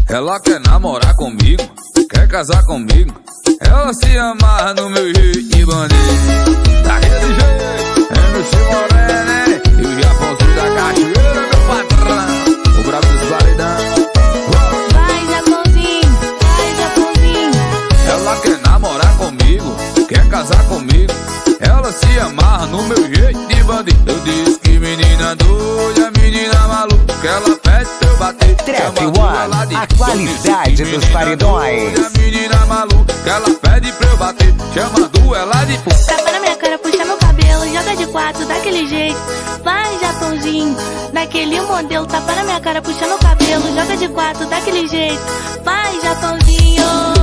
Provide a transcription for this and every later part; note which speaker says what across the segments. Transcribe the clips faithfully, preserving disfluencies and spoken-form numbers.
Speaker 1: Ela quer namorar comigo, quer casar comigo. Ela se amarra no meu jeito de bandido. Daquele jeito, é meu Chimoré, e o Japãozinho da cachoeira, meu patrão. O brabo dos paredão.
Speaker 2: Vai, Japãozinho, vai, Japãozinho.
Speaker 1: Ela quer namorar comigo, quer casar comigo. Ela se amarra no meu jeito de bandido. Eu disse que menina doida, menina maluca, que ela pede pra eu bater.
Speaker 3: Trap One, a qualidade dos paredões.
Speaker 1: Doida, menina maluca, que ela pede pra eu bater. Chamando ela de puta.
Speaker 2: Tapa na minha cara, puxa meu cabelo, joga de quatro daquele jeito. Vai, Japãozinho, daquele modelo. Tapa na minha cara, puxa meu cabelo, joga de quatro daquele jeito. Vai, Japãozinho.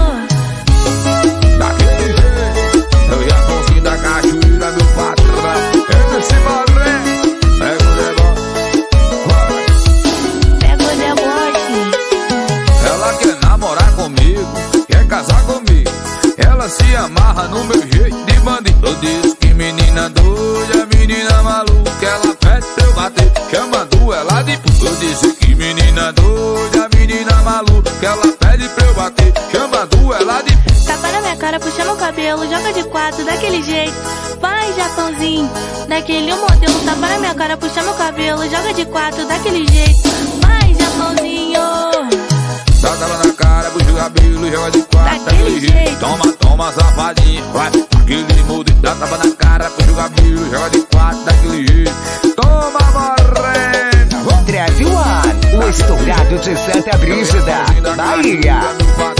Speaker 1: Daquele jeito, é o Japãozinho da cachoeira, meu patrão. É esse maré, pega o negócio.
Speaker 2: Pega o negócio.
Speaker 1: Ela quer namorar comigo, quer casar comigo. Ela se amarra no meu jeito de bandido. Eu disse que menina doida, menina maluca, que ela pede pra eu bater. Chamando ela de puta. Eu disse que menina doida, menina maluca, que ela pede pra eu bater. Chamando ela de puta.
Speaker 2: Tapa na minha cara, puxa meu cabelo, joga de quatro daquele jeito. Vai, Japãozinho, daquele modelo. Tapa na minha cara, puxa meu cabelo, joga de quatro daquele jeito. Vai, Japãozinho.
Speaker 1: Dá tapa na cara, puxa o cabelo, joga de quatro daquele jeito. Toma, toma, safadinha, vai. Aquele modelo, dá tapa na cara, puxa o cabelo, joga de quatro daquele jeito. Toma, morena.
Speaker 3: Trap One, o estourado de Santa Brígida, Bahia.